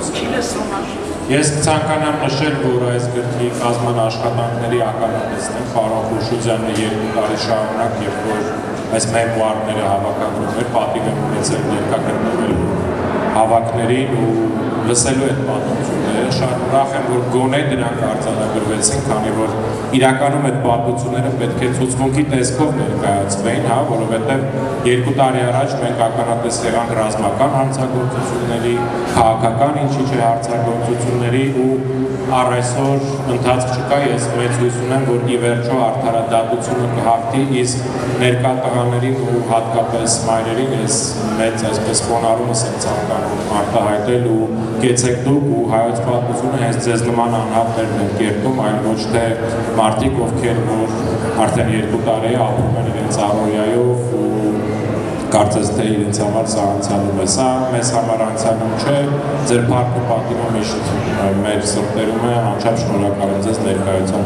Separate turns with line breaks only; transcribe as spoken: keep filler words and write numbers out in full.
Ես կցանկանամ նշել, որ այս գրքի կազման աշխատանքների ականատեսն են Ֆարոն Խուրշուդյանը երկու տարի շարունակ, երբ որ այս մեմուարները հավաքագրում էր, պատիվ եմ ունեցել ներկա գտնվել հավաքներին ու լսելու այդ պատմությունները, շատ ուրախ եմ, որ գոնե դրանք արձանագրվեցին, քանի որ իրականում այդ պատմությունները պետք է ցուցմունքի տեսքով ներկայացվեին, հա, որովհետև երկու տարի առաջ մենք ականատես եղանք ռազմական հանցագործությունների, քաղաքական ինչի՞ չէ հանցագործությունների ու առ այսօր ընթացք չկա, ես մեծ հույս ունեմ, որ ի վերջո արդարադատությունը կհաղթի, իսկ ներկա տղաներին ու հատկապես մայրերին ես մեծ այսպես խոնարհումս եմ ցանկանում արտահայտել ու կեցեք դուք ու հայոց պատմությունը հենց ձեզ նման անհատներն են կերտում, այլ ոչ թե մարդիկ, ովքեր որ արդեն երկու տարի ապրում են իրենց առօրյայով ու կարծես թե իրենց համար սա անցյալում է, սա մեզ համար անցյալում չէ, ձեր փառքը պատիվը միշտ մեր սրտերում է, անչափ շնորհակալ եմ ձեզ ներկայության